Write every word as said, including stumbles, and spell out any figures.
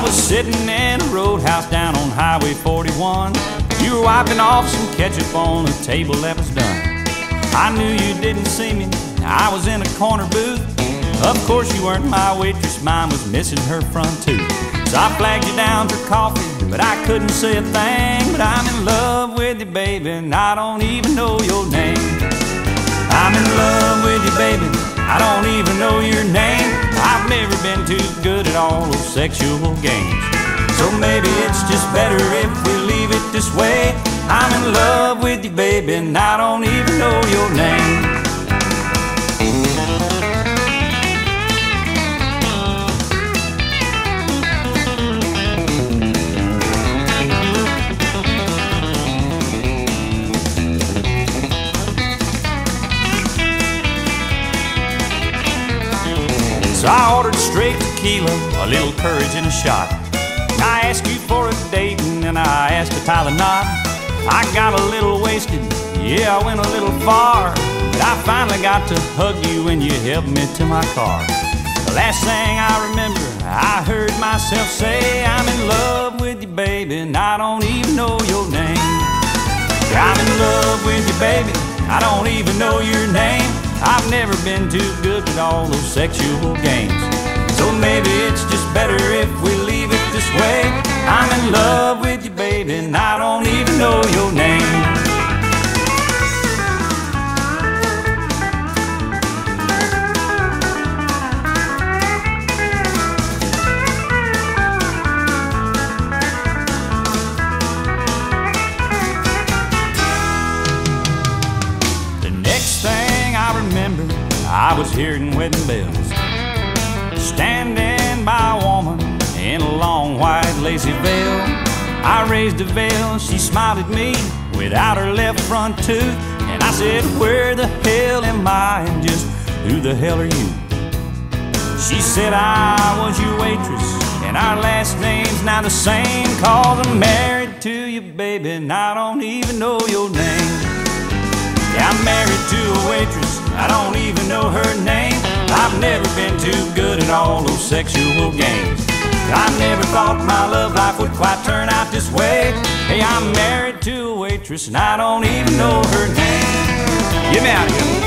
was sitting in a roadhouse down on Highway forty-one. You were wiping off some ketchup on the table that was done. I knew you didn't see me, I was in a corner booth. Of course you weren't my waitress, mine was missing her front tooth. So I flagged you down for coffee, but I couldn't say a thing. But I'm in love with you, baby, and I don't even know your name. I'm in love with you, baby, I don't even know your name. I've never been too good at all those sexual games. So maybe it's just better if we leave it this way. I'm in love with you, baby, and I don't even know your name. So I ordered straight tequila, a little courage and a shot. I asked you for a date and then I asked to tie the knot. I got a little wasted, yeah, I went a little far, but I finally got to hug you when you helped me to my car. The last thing I remember, I heard myself say, I'm in love with you, baby, and I don't even know your name. I'm in love with you, baby, I don't even know your name. I've never been too good at all those sexual games. So maybe it's just better if we leave it this way. I'm in love with you, baby, and I don't even know your name. The next thing I remember, I was hearing wedding bells, standing by a woman in a long white lacy veil. I raised a veil, she smiled at me without her left front tooth. And I said, where the hell am I and just who the hell are you? She said, I was your waitress and our last name's now the same, cause I'm married to you, baby, and I don't even know your name. Yeah, I'm married to a waitress, I don't even know her name. I've never been too good at all those sexual games. I never thought my love life would quite turn out this way. Hey, I'm married to a waitress and I don't even know her name. Get me out of here.